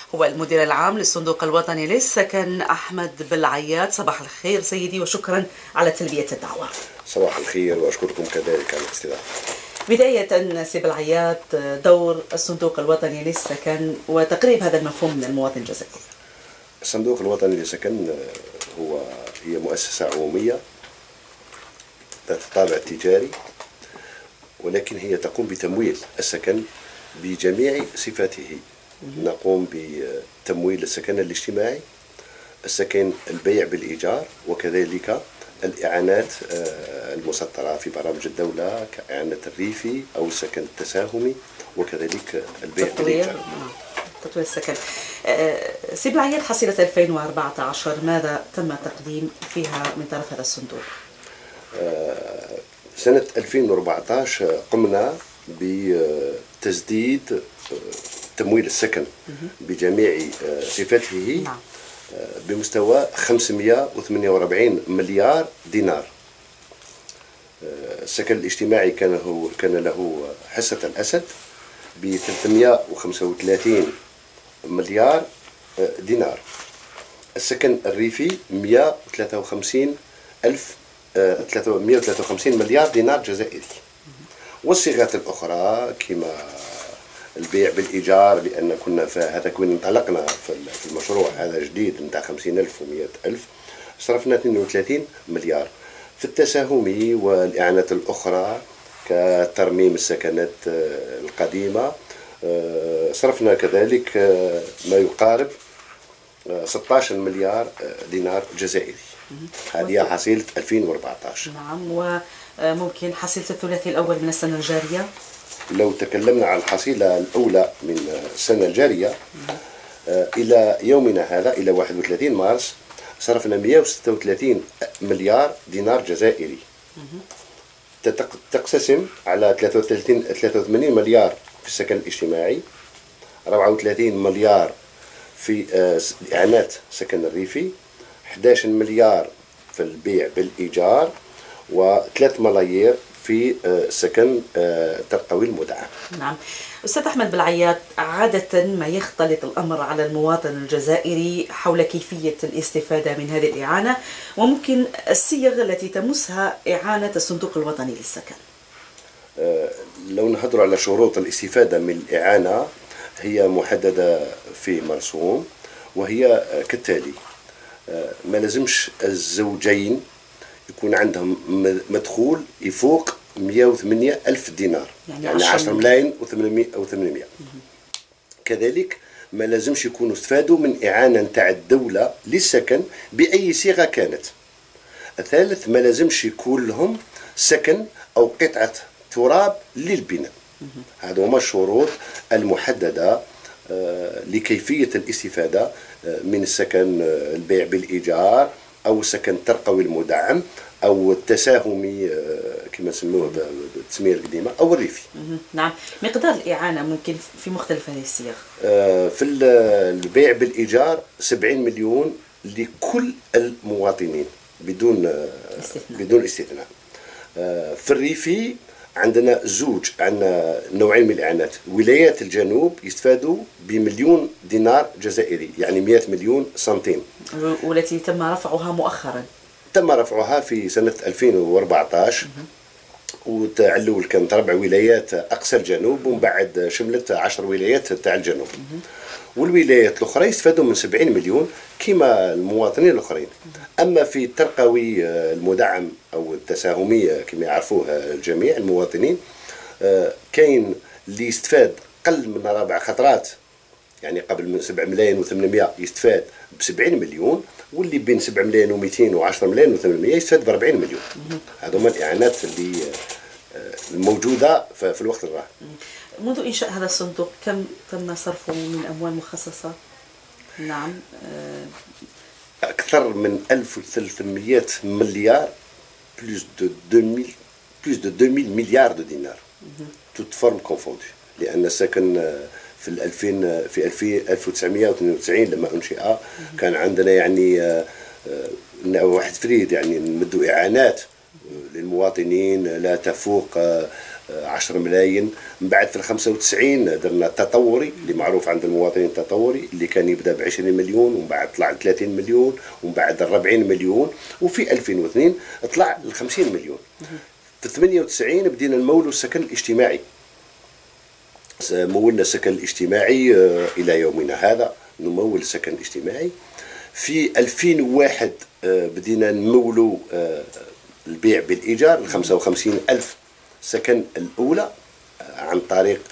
هو المدير العام للصندوق الوطني للسكن أحمد بالعياد. صباح الخير سيدي وشكرا على تلبية الدعوة. صباح الخير وأشكركم كذلك على الاستضافة. بداية سي بالعياد، دور الصندوق الوطني للسكن وتقريب هذا المفهوم من المواطن الجزائري. الصندوق الوطني للسكن هي مؤسسة عمومية ذات الطابع التجاري، ولكن هي تقوم بتمويل السكن بجميع صفاته. نقوم بتمويل السكن الاجتماعي، السكن البيع بالإيجار، وكذلك الإعانات المسطرة في برامج الدولة كإعانة الريفي أو السكن التساهمي، وكذلك البيع بالإيجار. تطوير السكن. سي بالعياد، حصيلة 2014 ماذا تم التقديم فيها من طرف هذا الصندوق؟ سنة 2014 قمنا بتسديد تمويل السكن بجميع صفاته بمستوى 548 مليار دينار. السكن الاجتماعي كان له حصة الأسد ب 335 مليار دينار. السكن الريفي 153 مليار دينار جزائري. والصيغات الأخرى كما البيع بالإيجار، لأن كنا هذا كنا انطلقنا في المشروع هذا جديد نتاع 50,000 و100,000، صرفنا 32 مليار. في التساهمي والإعانات الأخرى كترميم السكنات القديمة صرفنا كذلك ما يقارب 16 مليار دينار جزائري. هذه حصيلة 2014. نعم. وممكن حصيلة الثلاثي الأول من السنة الجارية؟ لو تكلمنا عن الحصيلة الأولى من السنة الجارية إلى يومنا هذا إلى 31 مارس صرفنا 136 مليار دينار جزائري، تقتسم على 83 مليار في السكن الاجتماعي، 34 مليار في إعانات سكن الريفي، 11 مليار في البيع بالإيجار، و3 ملايير في سكن ترقوي المدعم. نعم. أستاذ أحمد بالعياد، عادة ما يختلط الأمر على المواطن الجزائري حول كيفية الاستفادة من هذه الإعانة، وممكن الصيغ التي تمسها إعانة الصندوق الوطني للسكن. لو نهضر على شروط الاستفادة من الإعانة، هي محددة في مرسوم، وهي كالتالي: ما لازمش الزوجين يكون عندهم مدخول يفوق 108 ألف دينار، يعني 10 ملايين و800. كذلك ما لازمش يكونوا استفادوا من إعانة نتاع الدولة للسكن بأي صيغة كانت. الثالث، ما لازمش يكون لهم سكن أو قطعة تراب للبناء. هذو هما الشروط المحددة لكيفية الاستفادة من السكن البيع بالإيجار أو السكن الترقوي المدعم أو التساهمي كما سموه بالتسمية القديمة أو الريفي. نعم. مقدار الإعانة ممكن في مختلف هذه الصيغ. في البيع بالإيجار 70 مليون لكل المواطنين بدون استثناء. في الريفي عندنا عندنا نوعين من الإعانات. ولايات الجنوب يستفادوا ب1,000,000 دينار جزائري، يعني 100 مليون سنتيم، والتي تم رفعها مؤخرا. تم رفعها في سنة 2014، وتعلول كانت 4 ولايات أقصى الجنوب، ومن بعد شملت 10 ولايات تاع الجنوب. والولايات الأخرى يستفادوا من 70 مليون كما المواطنين الآخرين. أما في الترقوي المدعم أو التساهمي كما يعرفوه الجميع المواطنين، كاين اللي يستفاد قل من 4 خطرات، يعني قبل من 7 ملايين و800 يستفاد ب70 مليون، واللي بين 7 ملايين و200 و10 ملايين و800 يستفاد ب40 مليون. هذوما الإعانات اللي الموجودة في الوقت الراهن. منذ إنشاء هذا الصندوق كم تم صرفه من أموال مخصصة؟ نعم. أكثر من 1300 مليار، plus de 2000 مليار دينار، toute forme confondue. لأن السكن في 1992 لما أنشئ كان عندنا يعني واحد فريد، يعني نمدوا إعانات للمواطنين لا تفوق 10 ملايين. من بعد في 95 درنا التطوري اللي معروف عند المواطنين، التطوري اللي كان يبدا ب 20 مليون ومن بعد طلع ل 30 مليون ومن بعد ل 40 مليون، وفي 2002 طلع ل 50 مليون. في 98 بدينا نمولوا السكن الاجتماعي، مولنا السكن الاجتماعي الى يومنا هذا نمول السكن الاجتماعي. في 2001 بدينا نمولوا البيع بالايجار 55,000 سكن الاولى عن طريق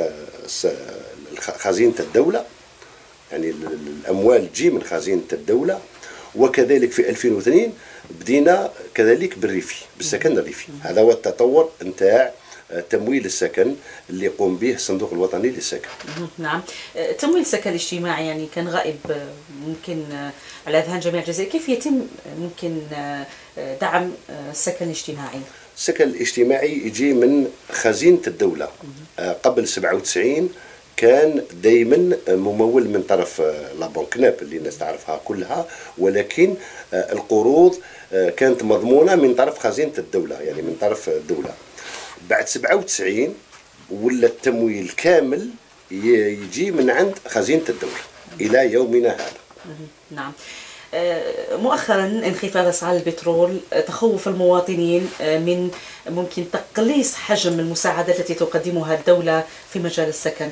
خزينه الدوله، يعني الاموال تجي من خزينه الدوله. وكذلك في 2002 بدينا كذلك بالريفي، بالسكن الريفي. هذا هو التطور نتاع تمويل السكن اللي يقوم به الصندوق الوطني للسكن. نعم، تمويل السكن الاجتماعي يعني كان غائب ممكن على اذهان جميع الجزائر، كيف يتم ممكن دعم السكن الاجتماعي؟ السكن الاجتماعي يجي من خزينة الدولة. قبل 97 كان دائما ممول من طرف لابونك ناب اللي الناس تعرفها كلها، ولكن القروض كانت مضمونة من طرف خزينة الدولة، يعني من طرف الدولة. بعد 97 ولا التمويل كامل يجي من عند خزينة الدولة إلى يومنا هذا. نعم. مؤخرا انخفاض اسعار البترول، تخوف المواطنين من ممكن تقليص حجم المساعدات التي تقدمها الدولة في مجال السكن.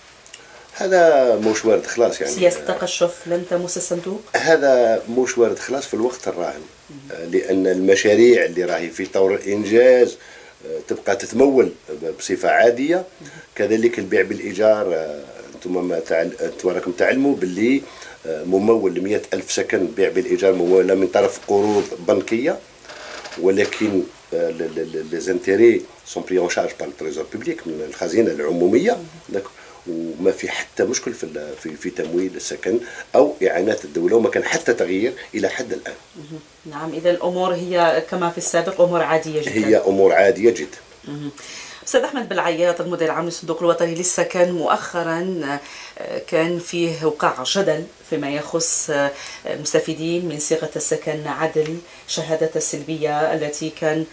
هذا مش وارد خلاص، يعني سياسة التقشف لن تمس الصندوق؟ هذا مش وارد خلاص في الوقت الراهن، لأن المشاريع اللي راهي في طور الإنجاز تبقى تتمول بصفة عادية. كذلك البيع بالإيجار، أنتم راكم تعلموا باللي ممول 100,000 سكن بيع بالإيجار ممولة من طرف قروض بنكية، ولكن لي زانتيري سون بري اون شارج بار التريزور بوبليك من الخزينة العمومية، وما في حتى مشكل في تمويل السكن أو إعانات الدولة، وما كان حتى تغيير إلى حد الآن. نعم، إذا الأمور هي كما في السابق، أمور عادية جدا. هي أمور عادية جدا. أستاذ أحمد بالعياط، المدير العام للصندوق الوطني للسكن، مؤخرا كان فيه وقع جدل فيما يخص المستفيدين من صيغة السكن عدل، شهادة السلبية التي كان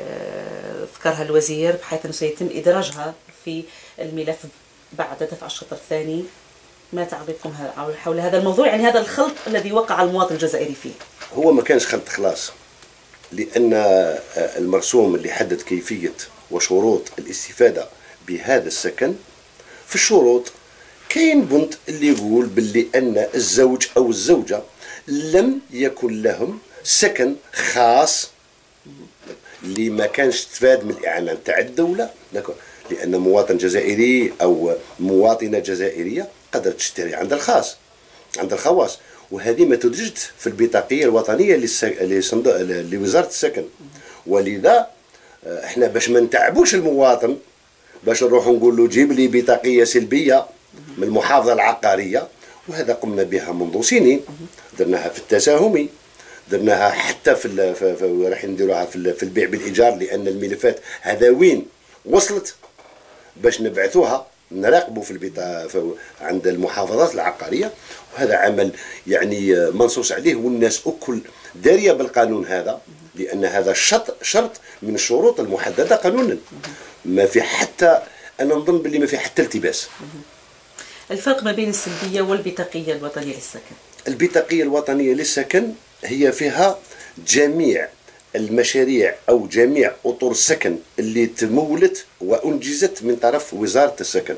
ذكرها الوزير بحيث أنه سيتم إدراجها في الملف بعد دفع الشطر الثاني. ما تعليقكم حول هذا الموضوع، يعني هذا الخلط الذي وقع المواطن الجزائري فيه؟ هو ما كانش خلط خلاص، لأن المرسوم اللي حدد كيفية وشروط الاستفادة بهذا السكن، في الشروط كاين بند اللي يقول باللي أن الزوج أو الزوجة لم يكن لهم سكن خاص اللي ما كانش تفاد من الإعانة تاع الدولة، لأن مواطن جزائري أو مواطنة جزائرية قدرت تشتري عند الخاص، عند الخواص، وهذه ما تدرجت في البطاقية الوطنية لوزارة السكن. ولذا احنا باش ما نتعبوش المواطن، باش نروحوا نقول له جيب لي بطاقية سلبية من المحافظة العقارية، وهذا قمنا بها منذ سنين. درناها في التساهمي، درناها حتى راح نديروها في البيع بالإيجار، لأن الملفات هذا وين وصلت باش نبعثوها نراقبوا عند المحافظات العقارية. وهذا عمل يعني منصوص عليه، والناس أكل دارية بالقانون هذا، لأن هذا شرط من الشروط المحددة قانونا. ما في حتى، أنا نظن باللي ما في حتى التباس. الفرق ما بين السلبية والبطاقية الوطنية للسكن؟ البطاقية الوطنية للسكن هي فيها جميع المشاريع أو جميع أطر السكن اللي تمولت وأنجزت من طرف وزارة السكن.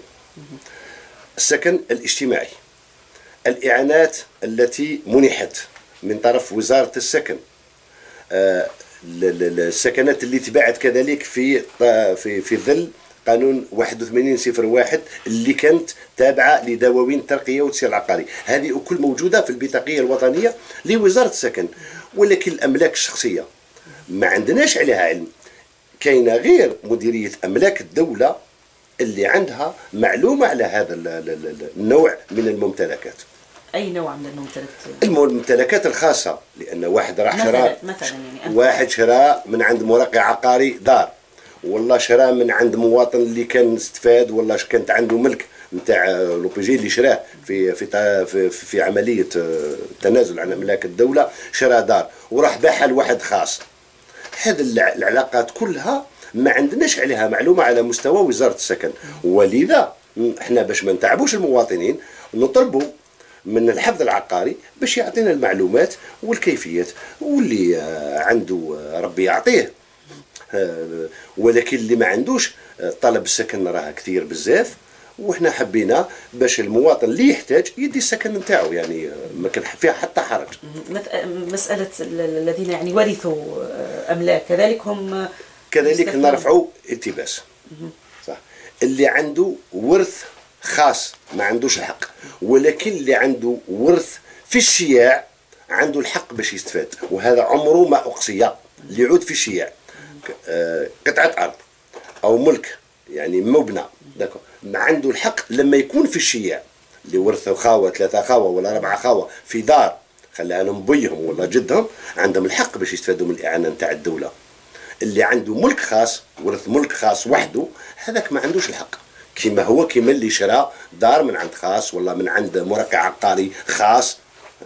السكن الاجتماعي، الإعانات التي منحت من طرف وزارة السكن، السكنات اللي تباعت كذلك في ظل قانون 81/01 اللي كانت تابعة لدواوين الترقية والتسيير العقاري، هذه كل موجودة في البطاقية الوطنية لوزارة السكن. ولكن الأملاك الشخصية ما عندناش عليها علم، كاينه غير مديرية أملاك الدولة اللي عندها معلومة على هذا النوع من الممتلكات. أي نوع من الممتلكات؟ الممتلكات الخاصة، لأن واحد راح شرا، مثلا يعني واحد شرا من عند مرقع عقاري دار، والله شرا من عند مواطن اللي كان استفاد، والله كانت عنده ملك نتاع لوبيجي اللي شراه في عملية تنازل عن أملاك الدولة، شرا دار وراح باعها لواحد خاص. هذه العلاقات كلها ما عندناش عليها معلومه على مستوى وزاره السكن، ولذا احنا باش ما نتعبوش المواطنين نطلبوا من الحفظ العقاري باش يعطينا المعلومات والكيفيات، واللي عنده ربي يعطيه. ولكن اللي ما عندوش طلب السكن راه كثير بزاف، وحنا حبينا باش المواطن اللي يحتاج يدي السكن نتاعو، يعني ما كان فيها حتى حرج. مسألة الذين يعني ورثوا أملاك كذلك هم كذلك نرفعوا التباس. صح، اللي عنده ورث خاص ما عندوش الحق، ولكن اللي عنده ورث في الشياع عنده الحق باش يستفاد، وهذا عمره ما أقصي. اللي يعود في الشياع قطعة أرض أو ملك يعني مبنى ما عنده الحق لما يكون في الشياع، اللي ورثوا خاوة 3 خاوة ولا 4 خاوة في دار خلاها لهم بيهم ولا جدهم، عندهم الحق باش يستفادوا من الإعانة نتاع الدولة. اللي عنده ملك خاص، ورث ملك خاص وحده، هذاك ما عندوش الحق، كما هو كما اللي دار من عند خاص ولا من عند مرقع عقاري خاص.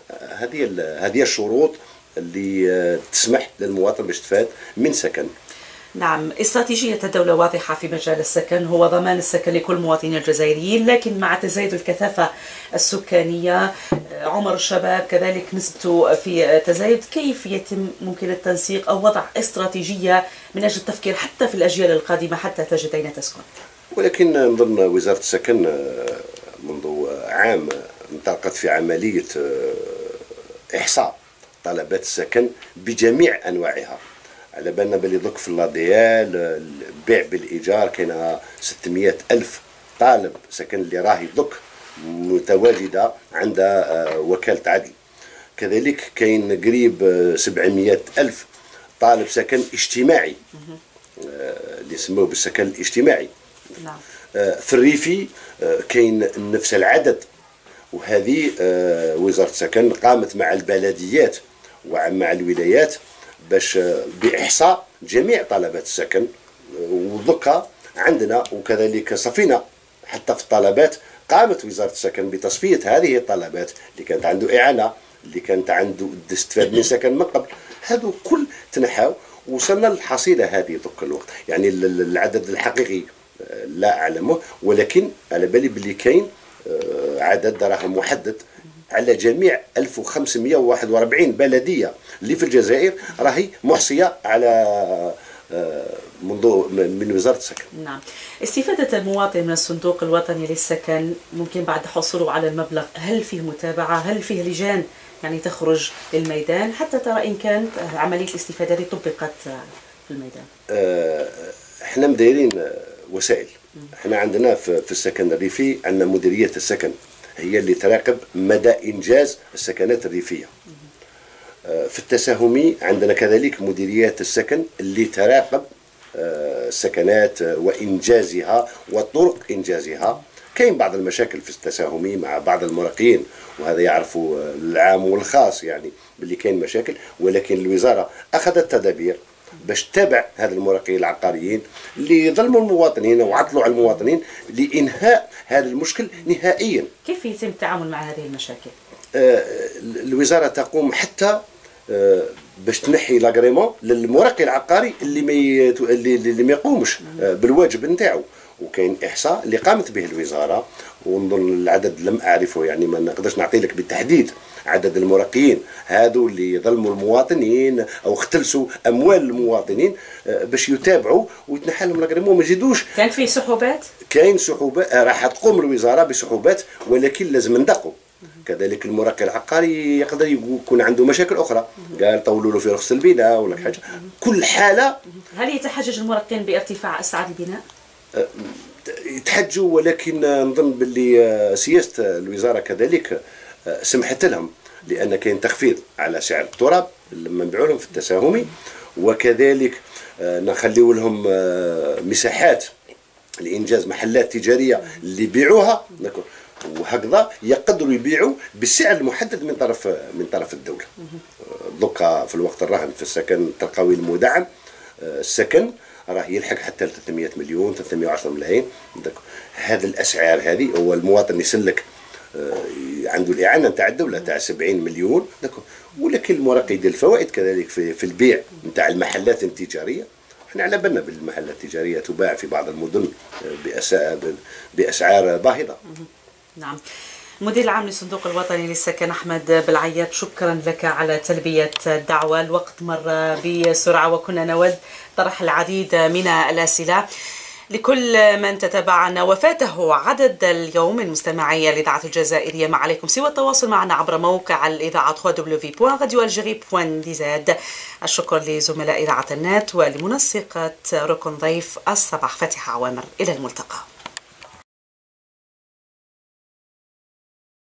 هذه الشروط اللي تسمح للمواطن باش يستفاد من سكن. نعم، استراتيجية الدولة واضحة في مجال السكن، هو ضمان السكن لكل مواطني الجزائريين، لكن مع تزايد الكثافة السكانية، عمر الشباب كذلك نسبته في تزايد، كيف يتم ممكن التنسيق أو وضع استراتيجية من أجل التفكير حتى في الأجيال القادمة حتى تجد أين تسكن؟ ولكن نظن وزارة السكن منذ عام انطلقت في عملية إحصاء طلبات السكن بجميع أنواعها. على بالنا بلي ضك في اللاديال البيع بالإيجار كاين 600 ألف طالب سكن اللي راهي ضك متواجدة عند وكالة عدل. كذلك كاين قريب 700 ألف طالب سكن اجتماعي اللي يسموه بالسكن الاجتماعي. نعم. في الريفي كاين نفس العدد، وهذه وزارة السكن قامت مع البلديات ومع الولايات باش بإحصاء جميع طلبات السكن، وذكا عندنا وكذلك صفينا حتى في الطلبات. قامت وزارة السكن بتصفية هذه الطلبات اللي كانت عنده إعانة، اللي كانت عنده استفاد من سكن من قبل، هذو كل تنحاو وصلنا للحصيلة هذه ذك الوقت. يعني العدد الحقيقي لا أعلمه، ولكن على بالي باللي كاين عدد راه محدد على جميع 1541 بلدية اللي في الجزائر راهي محصية على من وزارة السكن. نعم. استفادة المواطن من الصندوق الوطني للسكن ممكن بعد حصوله على المبلغ، هل فيه متابعة؟ هل فيه لجان يعني تخرج للميدان حتى ترى إن كانت عملية الاستفادة دي طبقت في الميدان؟ احنا مدايرين وسائل. احنا عندنا في السكن الريفي عندنا مديرية السكن هي اللي تراقب مدى إنجاز السكنات الريفية. في التساهمي عندنا كذلك مديريات السكن اللي تراقب السكنات وإنجازها وطرق إنجازها. كاين بعض المشاكل في التساهمي مع بعض المرقين، وهذا يعرفوا العام والخاص يعني باللي كاين مشاكل، ولكن الوزارة أخذت تدابير باش تتابع هذا المراقبين العقاريين اللي يظلموا المواطنين وعطلوا على المواطنين لإنهاء هذا المشكل نهائيا. كيف يتم التعامل مع هذه المشاكل؟ الوزارة تقوم حتى باش تنحي لاغريمون للمراقب العقاري اللي ما يقومش بالواجب نتاعو. وكاين احصاء اللي قامت به الوزاره، ونظن العدد لم اعرفه، يعني ما نقدرش نعطي لك بالتحديد عدد المراقبين هذو اللي ظلموا المواطنين او اختلسوا اموال المواطنين باش يتابعوا ويتنحى لهم لاغريمون ما يزيدوش. كان في سحوبات؟ كاين سحوبات، راح تقوم الوزاره بسحوبات، ولكن لازم ندقوا. كذلك المراقب العقاري يقدر يكون عنده مشاكل اخرى، قال طولوا له في رخص البناء ولا حاجه. كل حاله. هل يتحجج المراقبين بارتفاع اسعار البناء؟ يتحجوا، ولكن نظن باللي سياسه الوزاره كذلك سمحت لهم، لان كاين تخفيض على سعر التراب لما نبيعوا لهم في التساهمي، وكذلك نخليو لهم مساحات لانجاز محلات تجاريه اللي يبيعوها، وهكذا يقدروا يبيعوا بالسعر المحدد من طرف الدوله. دوكا في الوقت الراهن في السكن الترقوي المدعم السكن راه يلحق حتى ل 300 مليون 310 ملايين. هذه الاسعار هذه هو المواطن يسلك عنده الاعانه نتاع الدوله تاع 70 مليون، ولكن المراقب يدير الفوائد كذلك في البيع نتاع المحلات التجاريه احنا على بالنا بالمحلات التجارية تباع في بعض المدن بأسعار باهظة. نعم. المدير العام للصندوق الوطني للسكن أحمد بالعياد، شكرا لك على تلبية الدعوة. الوقت مر بسرعة وكنا نود طرح العديد من الأسئلة لكل من تتابعنا وفاته عدد اليوم من مستمعي الإذاعة الجزائرية. ما عليكم سوى التواصل معنا عبر موقع الإذاعة www.radioalgerie.dz. الشكر لزملاء إذاعة النت ولمنسقة ركن ضيف الصباح فتح عوامر. إلى الملتقى.